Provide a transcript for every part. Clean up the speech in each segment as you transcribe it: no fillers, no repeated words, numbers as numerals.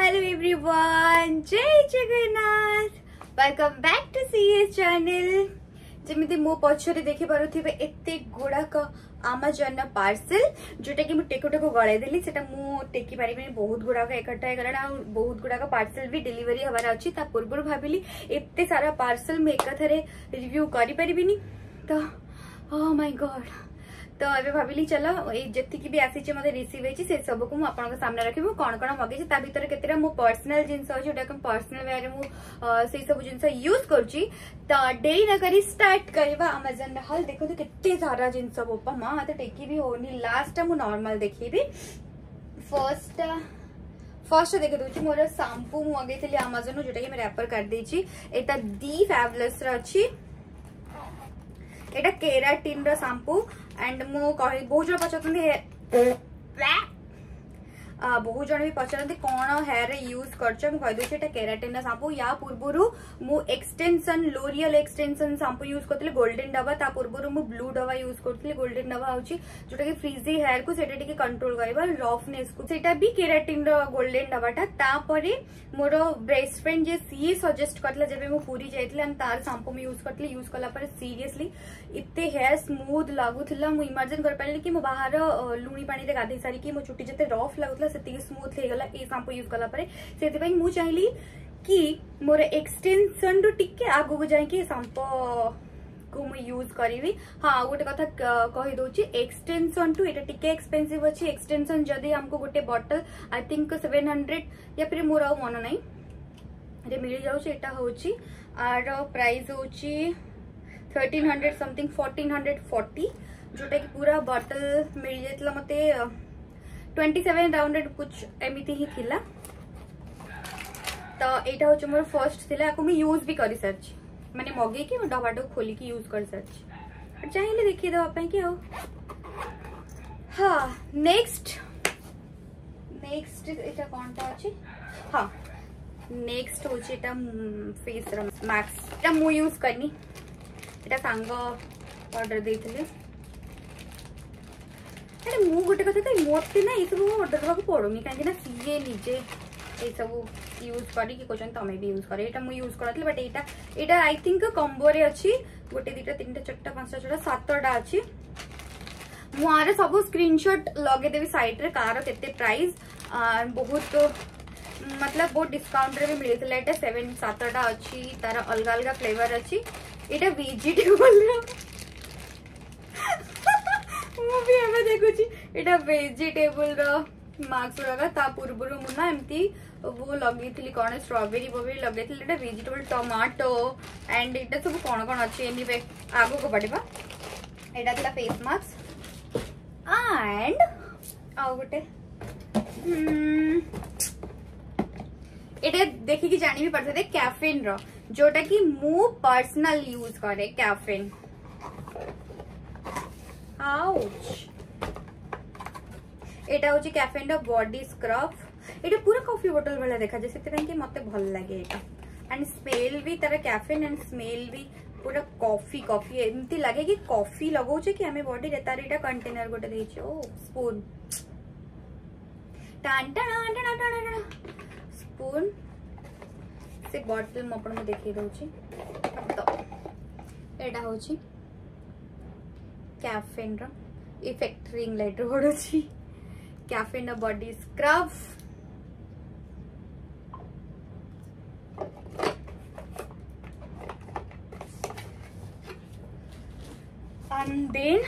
Hello everyone, जय Jagannath. Welcome back to CS channel. जमी मो पछरे देखि पारुथिबे एते गुड़ाक आमाजन पार्सल जोटा कि टेको टेको गलाई देली सेटा मु टेकी पारिबिनी। बहुत गुड़ाक एकठा गला बहुत गुड़ाक पार्सल भी डिलीवरी हबार अछि। ता पूर्व भाबिली एते सारा पार्सल मु एकथरे रिव्यू करि पारिबिनी तो ओह माय गॉड। तो अबे भाविली चलो जी भी आसी मत रिसीव होती से सब को मुझे सामने रखी कौन कौन मगे ता भीतर केतेरा मो पर्सनल जिनस अच्छे जोटा पर्सनल वे मुझे सब जिन यूज करुच्ची। तो डेरी न करी स्टार्ट करवा अमेजन हल। देखो तो केते सारा जिनस बोपा माँ मत टेकी भी होनी। लास्ट मु नॉर्मल देखी फर्स्ट देखे दूसरी मोर शैम्पू मगेली अमेजन जोटा कि रैपर कर देची। एटा दी फैबुलस अच्छी एटा केराटिन रो शैम्पू एंड मु कहि बहुत जन पचारते बहुत जन भी पचारते कौन हेयर यूज कर केराटिन शैम्पू। या पूर्व मु extension L'Oréal extension shampoo use करती गोल्डन डबा। ता पूर्व मु ब्लू डबा यूज करती। गोल्डन डबा हूँ जोटा कि फ्रीजी हेयर को सेटा कंट्रोल करबा रफनेस को सेटा भी केराटिन रो गोल्डन डबाटा। तापरे मोर बेस्ट फ्रेंड जे सी सजेस्ट करला जब मु पूरी जाइतले एंड तार शैम्पू में यूज करती। यूज कला पर सीरियसली इत्ते हेयर स्मूथ लागुला। मु इमेजिन कर पारिली कि मु बाहर लुणी पानी रे गाधे सारी कि मो चुटी जते रफ लागुला सेतिकी स्मूथ हे गला ए शैम्पू यूज कला परे। सेति पई मु चाहली कि मोर एक्सटेंशन रो टिके आगु जाय कि शैम्पू को मु यूज करी। हाँ गोटे कथा कहि दोची एक्सटेंशन टू एटा टिके एक्सपेंसिव अछि। एक्सटेंशन जदी हमको गोटे बॉटल आई थिंक 700 या फिर मोर आ मन नाही रे मिल जाउची। एटा होची आर प्राइस होची 1300 समथिंग 1440 जोटा कि पूरा बॉटल मिल जाइतला मते 27 राउंडेड कुछ एमिति ही थिला। तो एटा होची मोर फर्स्ट थिला। को मैं यूज भी करि सरछि माने मगे कि डबाटो खोली की यूज कर सरछि। चाहिए देखिए दवा पे कि हो। हाँ नेक्स्ट एटा कोनटा अछि। हाँ नेक्स्ट होची एटा फेस मैक्स एटा मु यूज करनी। एटा सांग ऑर्डर देथिले। अरे मु गोटे कथा तो मोते ना ये सब ऑर्डर देवा पड़ोनी कहीं सीए निजे ये सब यूज करी कि कहते तमें भी यूज करे। एटा मु यूज करथि but Etah I think combo रे अछि। गोटे दुटा तीनटा चारटा पांचटा छटा सातटा अछि। मु आरे सब स्क्रीनशॉट लगे देबी साइट रे कार केते प्राइस बहुत मतलब बहुत डिस्काउंट रे भी मिलथिला। एटा 7-7टा अछि। तार अलग अलग फ्लेवर अछि। एटा वेजिटेबल मु भी एमे देखुची एटा वेजिटेबल रो मार्क्स लगा। ता पूर्व मुना एमती वो लगी थी कौन स्ट्रॉबेरी बबेरी लगे थी। एटा वेजिटेबल टमाटो एंड एटा सब कौन कौन अच्छी एनीवे आगो को बढ़िबा। एटा थिला फेस मास्क एंड आ गोटे एटा देखि कि जानि भी पड़ते कैफीन रो जोटा कि मु पर्सनल यूज करे कैफीन। आउच एटा होची कैफीन रो बॉडी स्क्रब। एटा पूरा कॉफी बोतल वाला देखा जे सेते कि मते भल लागे एटा एंड स्मेल भी तार कैफीन एंड स्मेल भी पूरा कॉफी कॉफी एमती लागे कि कॉफी लगाउचे कि हमें बॉडी रे। तार एटा कंटेनर गोटे देछि। ओ स्पून टान टान टान टान स्पून से बॉटल म अपन देखि दउछि। तो एटा होछि कैफीन रो इफेक्ट रिंग लाइट रो होछि। Caffeine body scrub and then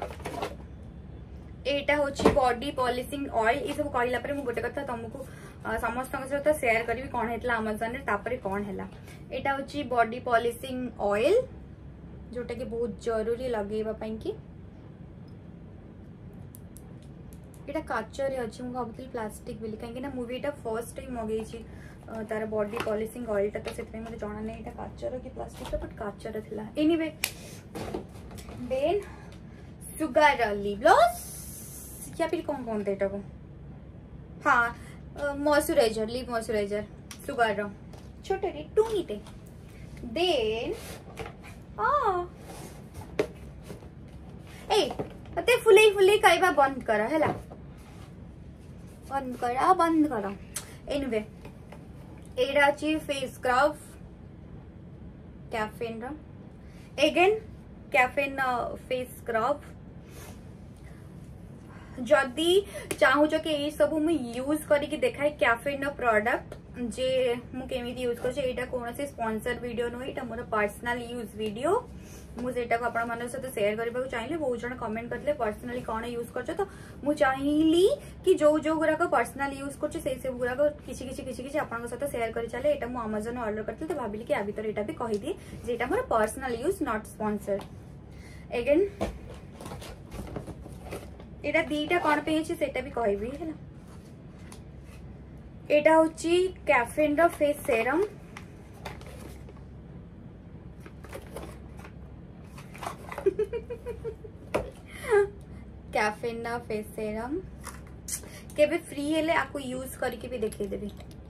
एटा होची बॉडी पॉलिशिंग ऑयल। ये सब कहला परे मु गोटे कथा तुमको समस्त सहित शेयर करी कौन हेतला अमेजन रे तापरे कौन हैला। एटा होची बॉडी पॉलिशिंग ऑयल जोटा कि बहुत जरूरी लगेबा पई कि एटा काचर अछि। मु भाबुतली प्लास्टिक बिली कहीं ना मूवी एटा फर्स्ट टाइम मगेछि तार बॉडी पॉलिशिंग ऑयल ता तो सेते मते जाना नै एटा काचर कि प्लास्टिक बट काचर थिला। Anyway then Sugar lip gloss या फिर कौन कौन देटा को। हाँ मॉइस्चराइजर लिप मॉइस्चराइजर सुगर रो छोटे रे टूनीते। देन ए ते फुले फुले कहवा बंद कर हैला बंद करा एनीवे एटा अछि फेस स्क्रब कैफेन रो एगेन कैफेन फेस स्क्रब जदि चाहूच कि ये सब मु यूज करके देखाई कैफेन प्रोडक्ट जे मु केमिति यूज कर एटा कोनोसी स्पॉन्सर वीडियो नुह एटा मोर पर्सनल यूज वीडियो मुझे आपण मान सहित शेयर करने चाहिए बहुत जन कमेंट करते पर्सनाली कौन यूज कर तो मुझे चाहिए कि जो जो गुराक पर्सनाल यूज कर सब गुराक किसी सहित शेयर कर चले एटा मु अमेजन ऑर्डर करते तो भाविली कि आ भीतर एटा भी कहीदी जेटा मोर personal use not sponsor again एटा दीटा कौन पे सेटा भी कहबी है ना एटा होची कैफेन रो फेस सेरम कैफेन ना फेस सेरम केबे फ्री हेले आपको यूज करके भी देखे देबी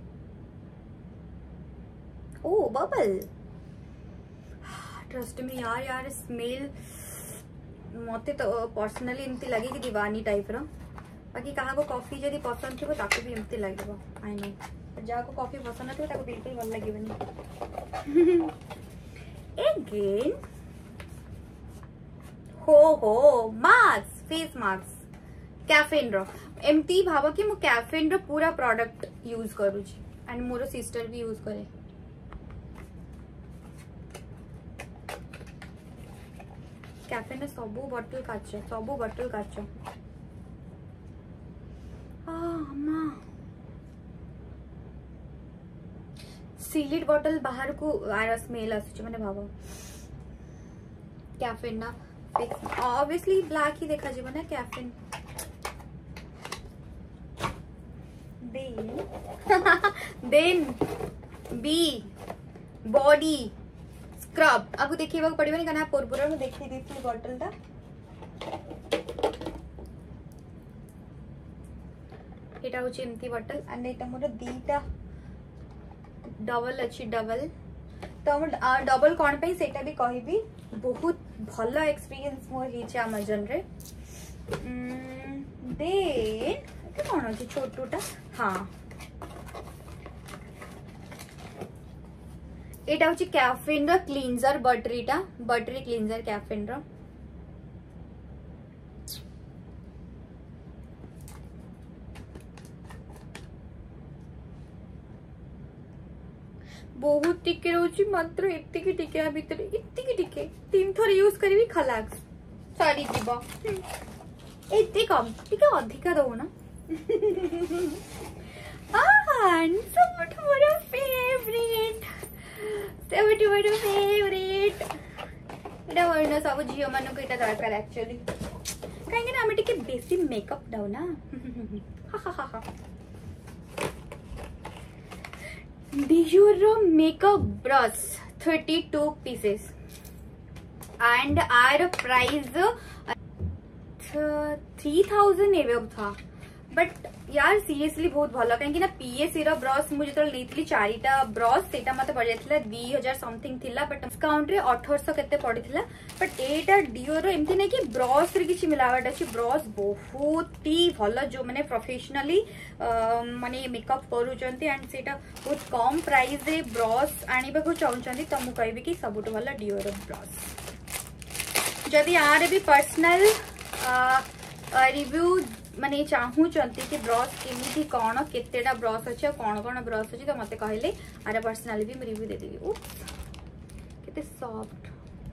ओ बबल ट्रस्ट मी यार स्मेल मते तो पर्सनली एमती लगे कि दीवानी टाइप रो बाकी कहा को कॉफी जदी पसंद थी ताको भी एमती लागबो आई नो जा को कॉफी पसंद थी ताको बिल्कुल भल लागबनी अगेन हो मास्क फेस मास्क कैफेन रो एमती भाव कि मु कैफेन रो पूरा प्रोडक्ट यूज करूची एंड मोर सिस्टर भी यूज करे कैफेन सबू बॉटल काच सीलिड बॉटल बाहर को आर स्मेल आसुची माने भाव कैफेन ना ऑब्वियसली ब्लैक ही देखा जीवन है कैफेन देन बी बॉडी स्क्रब आपको देखिए पड़े ना पूर्व में देखी दी बॉटल टा एटा होची एमती बॉटल एंड एटा मोर दीटा डबल अच्छी डबल तो डबल कौन पे सेटा भी कहबी बहुत भल एक्सपीरियंस मोर हिचे अमेजन रे देन कौन अच्छे छोटूटा हाँ एटा होची कैफेन रो क्लींजर बटरी क्लींजर कैफेन रो बहुत टिके रोची मात्र इतकी टिके भीतर इतकी टिके 3 थर यूज करी खलाक्स सॉरी जीवा एते कम टिके अधिका दो ना सबट मोर फेवरेट एटा होइना सब झियो मानको एटा दरकार एक्चुअली काहे ना हम टिके बेसी मेकअप दाउ ना Dior makeup brush 32 pieces and our price 3000 एवं था बट यार सीरियसली बहुत भल कहीं पीएससी रो ब्रश मुझे जो नहीं 4टा ब्रश से मत पड़ जाता 2000 समथिंग थिला बट डिस्काउंट रे 1800 केते पड़ीला बट एटा डिओर एमती नहीं कि ब्रश रे किछि मिलावट अछि ब्रश बहुत ही भल जो माने प्रोफेशनली माने मेकअप करूचंती एंड सेटा बहुत कम प्राइस रे ब्रश आनिबा को चाहउचंती त मु कहबी कि सबुठ भल डिओर ब्रश जदी आरे भी पर्सनल रिव्यू माने चाहूचंती कि ब्रश केमिति कौन केतेटा ब्रश अच्छे कौन कौन ब्रश अच्छे तो मते कहले आरे पर्सनली भी रिव्यू दे देबी उफ केते सॉफ्ट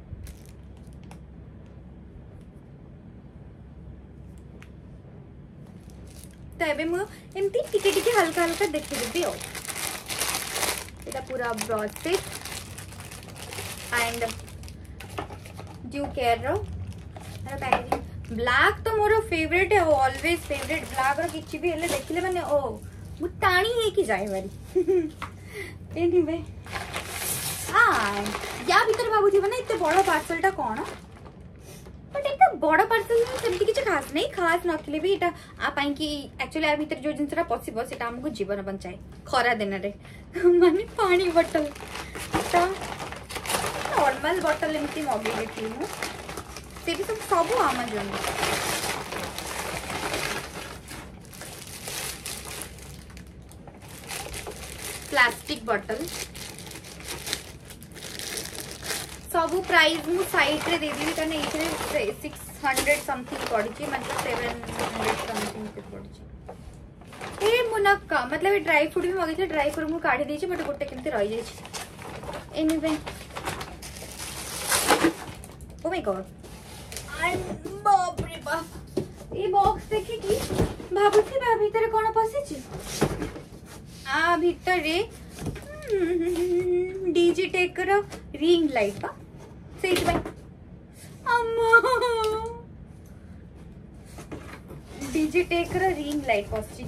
तो एबे मु एमती टिके टिके हल्का हल्का देखि देबी ओ एटा पूरा brush set and dew care रो आरे पैकेजिंग ब्लैक तो मोर फेवरेट है ऑलवेज फेवरेट ब्लैक रो किछि भी हेले देखिले माने ओ मु टाणी हे कि जाय बारी एनीवे या भीतर बाबू थी माने इते बड़ पार्सलटा कोन बट एटा बड़ पार्सल सेमती किछि खास नहीं खास नथिले भी एटा आ पाई कि एक्चुअली आ भीतर जो जिंसरा पॉसिबल सेटा हमको जीवन बंचाए खरा दिन रे माने पानी बोतल तो नॉर्मल बोतल एमती मगे देती हूं से भी सब अमेजन प्लास्टिक बॉटल सब प्राइस मु साइड रे दे देबी कारण एथरे 600 समथिंग पड़ी मतलब 700 समथिंग पड़ी। ए मुनक्का मतलब ड्राई फ्रूट भी मगे ड्राई फ्रूट मु काढ़ी देछि बट गोटे केमते रहि जाय छै एनीवे। ओ माय गॉड बाप रे बाप ये बॉक्स देखि कि भाबुथि बा भीतर कोन पसे छी आ भीतर रे डिजिटेक रो रिंग लाइट बा सेट बाय अम्मा डिजिटेक रो रिंग लाइट पसी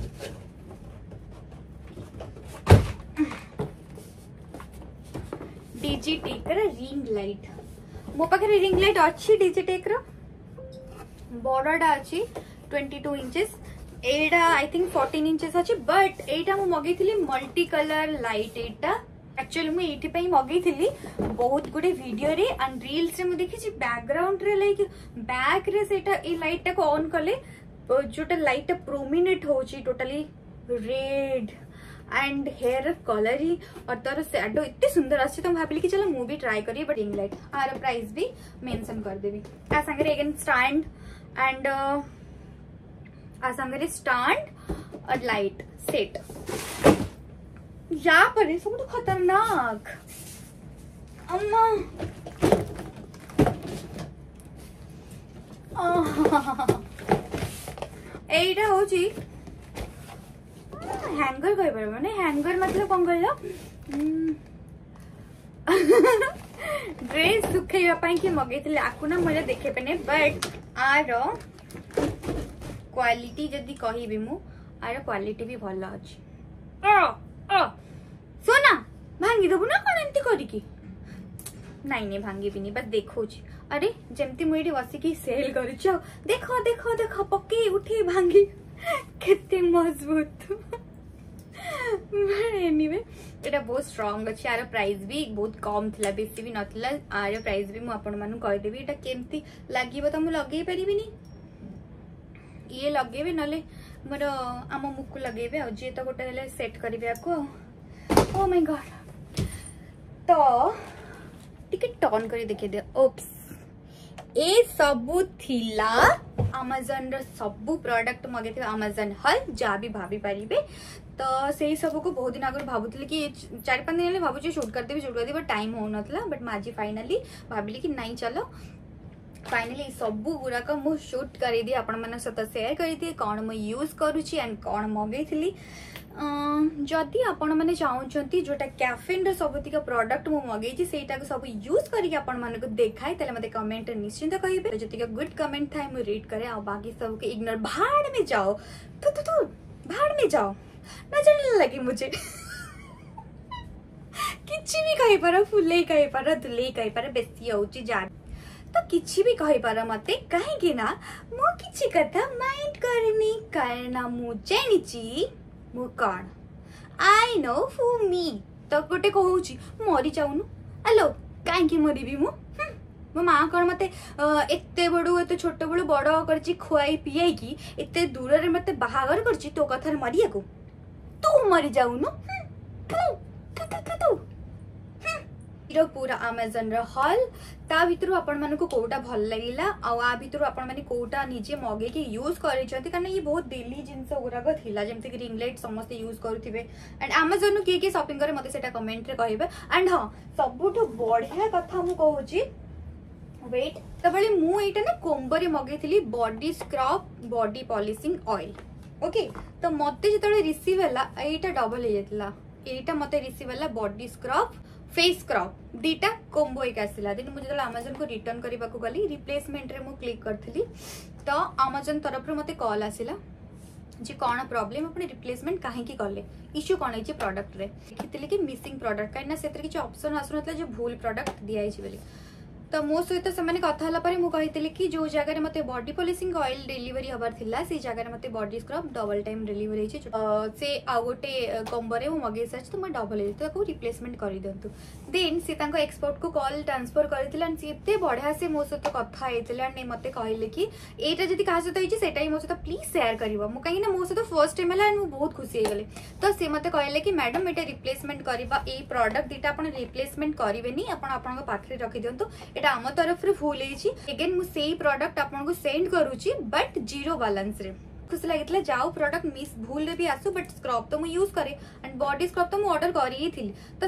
डिजिटेक रो रिंग लाइट मो पाखे रिंग लाइट अच्छी डिजिटेक रो बड़ाटा अच्छी 22 इंचेस एटा आई थिंक 14 इंचेस अच्छी बट एटा मु मगे थी मल्टी कलर लाइट एटा एक्चुअली मु एठी पई मगे थी बहुत गुडे वीडियो रे एंड रील्स रे मु देखि छी बैकग्राउंड रे लाइक बैक रे सेटा ए लाइट टा को ऑन करले जोटा लाइट टा प्रोमिनेंट होची totally red and hair colour ही और तार शैडो इतने सुंदर आछे तो भाबिली कि चलो मु भी ट्राई करिए बट रिंग लाइट आर प्राइस भी मेंशन कर देबी आ संगे अगेन स्टैंड एंड आ संगे स्टैंड और लाइट सेट या पर सब तो खतरनाक अम्मा एटा होची हैंगर कहि परबो ने हैंगर मतलब कोन कहलो ड्रेस सुखैया पई कि मगेथिले आकु ना मले देखे पने बट आर क्वालिटी जदी कहिबी मु आर क्वालिटी भी भलो अछि सोना भांगी दबु ना कोन एंती करी की नहीं नहीं भांगी भी नहीं बस देखो छी अरे जेमती मुइडी बसी की सेल करि छ देखो देखो देखो पक्के उठी भांगी केते मजबूत एनीवे एटा बहुत स्ट्रांग अछि आर प्राइस भी बहुत कम थिला बेसी भी नथिला आर प्राइस भी मु आपन मानु कहि देबी एटा केमती लागिबो त मु लगेई परिबिनी ये लगेबे नले मोर आम मुकु लगेबे आ जे तो गोटे हेले सेट करिबे आको ओ माय गॉड तो टिके टर्न करी देखे दे ओप्स ए सबु थिला Amazon रो सबु प्रोडक्ट मगे थे Amazon हल जा भी भाभी पारिबे तो सेही सब को बहुत दिन आगर भाबुतले कि 4-5 दिन ले भाबुची शूट करते भी टाइम हो नथला बट माजी फाइनली भाबिली कि नहीं चलो फाइनली सबु गुराक मु शूट करी दी आपण मन सत शेयर करी दी कोन मु यूज करूची एंड कोन मगे थिली जदि आपण माने चाहउछंती जोटा कैफेन रो सबतिका प्रोडक्ट मु मगेची सेटा को सब यूज करी आपण मन को देखाई तले मते कमेंट निश्चिंत कहिबे जतिका गुड कमेंट थाई मु रीड करे आ बाकी सब के इग्नोर भाड़ में जाओ तू भाड़ में जाओ नजर लगी मुझे किछि भी कहि पार फुले कहि पार दुले कहि पार बेसी होची जा तो किछि भी कहि पार मते काहे कि ना मो किछि कथा माइंड करनी कारण मु जानिची मु कौन आई नो फू मी तो गोटे कहूची मरी जाऊनु हेलो काहे मरबी मो माँ कौन मते एते बड़ू एते छोट बड़ू बड़ करची खुआई पियाई की एते दूर रे मते बाहागर करची तो कथार मरिया को तू मरी जाऊनु तू पूरा Amazon रो हॉल ता भितरु आपण मन को कोटा भल लागिला आ आ भितरु आपण माने कोटा निजे मगे के यूज करै छथि कारण ये बहुत डेली जिंस गुराक थिला जेमते कि रिंग लाइट समस्त यूज करूथिबे एंड Amazon नु के शॉपिंग करे मते सेटा कमेंट रे कहिबे एंड हां सबुठो बढ़िया कथा मु कहूची वेट तबले मु एटा ना कोम्बो रे मगेथिली body scrub body polishing oil okay तो मते जेतले रिसीव हला एटा डबल हे जतला एटा मते रिसीव हला बॉडी स्क्रब फेस स्क्रब दीटा कोम्बो एक आसिला दिन मुझे Amazon को रिटर्न करबा को गली रिप्लेसमेंट रे मु क्लिक करथिली तो Amazon तरफ रे मते कॉल आसिला जे कोन प्रॉब्लम अपने रिप्लेसमेंट काहे की करले इश्यू कोन है जे प्रोडक्ट रे देखितले कि मिसिंग प्रोडक्ट काइना सेतर कि ऑप्शन आसु नतला जे भूल प्रोडक्ट दिया है बोली तो मो सहित से कथा मुझे कि जो जगह मत बॉडी पॉलिशिंग ऑयल डिलीवरी हबार थिला से जगह मत body scrub double time delivery से आउ गोटे कॉम्बोरे मु मगे सारी तो मैं डबल तो रिप्लेसमेंट कर दिंतु देन सी एक्सपर्ट को कॉल ट्रांसफर करते बढ़िया से मो सहित कथा होती मत कहले कि एटा जदि क्या सहित होती है मो सहित प्लीज शेयर कर कहीं मो सहित फर्स्ट टाइम है मुझे बहुत खुशी हो गली तो सी मत कहले कि मैडम ये रिप्लेसमेंट करवा ये प्रॉडक्ट दुटा आप रिप्लेसमेंट करेंगे आप पाखे रखी दिंतु ये आम तरफ भूल होगेन मुझे प्रॉडक्ट आपको सेंड करुच्ची बट जीरो बैलेंस रे खुशी लगी जाओ प्रॉडक्ट मिस भूल भी आसू बट स्क्रब तो मुझे यूज करे एंड बॉडी स्क्रब तो मुझे ऑर्डर करी थी तो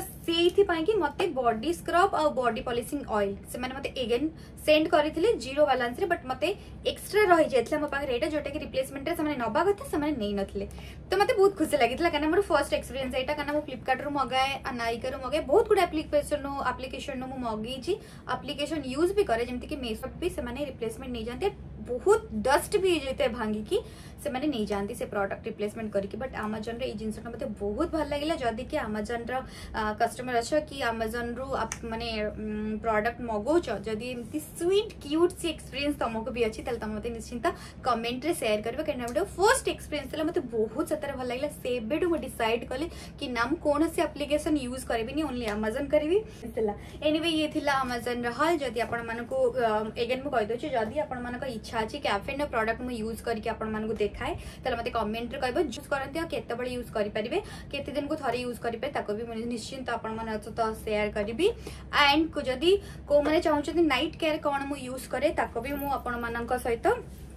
से मत बॉडी स्क्रब और बॉडी पॉलिशिंग ऑयल से मत एगेन सेंड करते जीरो बैलेंस रे बट मत एक्सट्रा रही जाता मो पाखे यहाँ जोटा कि रिप्लेसमेंट से नवा कथा से नहीं नथिले तो मत बहुत खुशी लगी कहीं मोर फर्स्ट एक्सपीरियंस यहाँ कहीं फ्लिपकार्ट रू मगाए नायिका रू मगाए बहुत गुड आप्लिकेशन मुझे आप्लिकेशन यूज भी करे जमीक कि मेसो भी से रिप्लेसमेंट नहीं जाते बहुत डस्ट भी हो जाए भांगिकी से मैंने नहीं जानती से प्रॉडक्ट रिप्लेसमेंट करके बट अमेजन रे जिनसा मत बहुत भल लगे जदि कि अमेजन कस्टमर अच्छ कि अमेजन रू माने प्रॉडक्ट मगौच जदि एमती स्वीट क्यूट सी एक्सपीरियंस तुमको भी अच्छी तुम मत निश्चिंत कमेंट रे शेयर कर कहीं फर्स्ट एक्सपीरियंस मत बहुत सतरे भल लगे से मुझे डिसाइड कली कि ना कौन सी एप्लिकेशन यूज करी ओनली अमेजन करी एनीवे ये थिला अमेजन हल जदि आपण मानको एगेन मु कहि दोछि जदि आपण मानको इच्छा अछि कैफे न प्रोडक्ट मु यूज करके आपण मानको देखाए तले मते कमेंट रे कहबो यूज करंती आ केते बळे यूज करि परिबे केते दिन को थरे यूज करि पे ताको भी मु निश्चिंत आपण माने तो शेयर करबी एंड को जदि को माने चाहउछथि नाइट केयर कोन मु यूज करे ताको भी मु आपण मानक सहित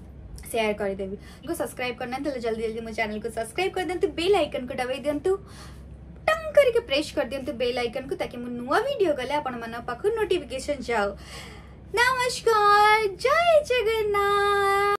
शेयर कर देबी को सब्सक्राइब करना तो जल्दी जल्दी मो चैनल को सब्सक्राइब कर देंतु बेल आइकन को दबाई देंतु टंग करके प्रेस कर दियंतु बेल आइकन को ताकि मु नुवा वीडियो गले आपण मन पाखु नोटिफिकेशन जाओ। नमस्कार, जय जगन्नाथ।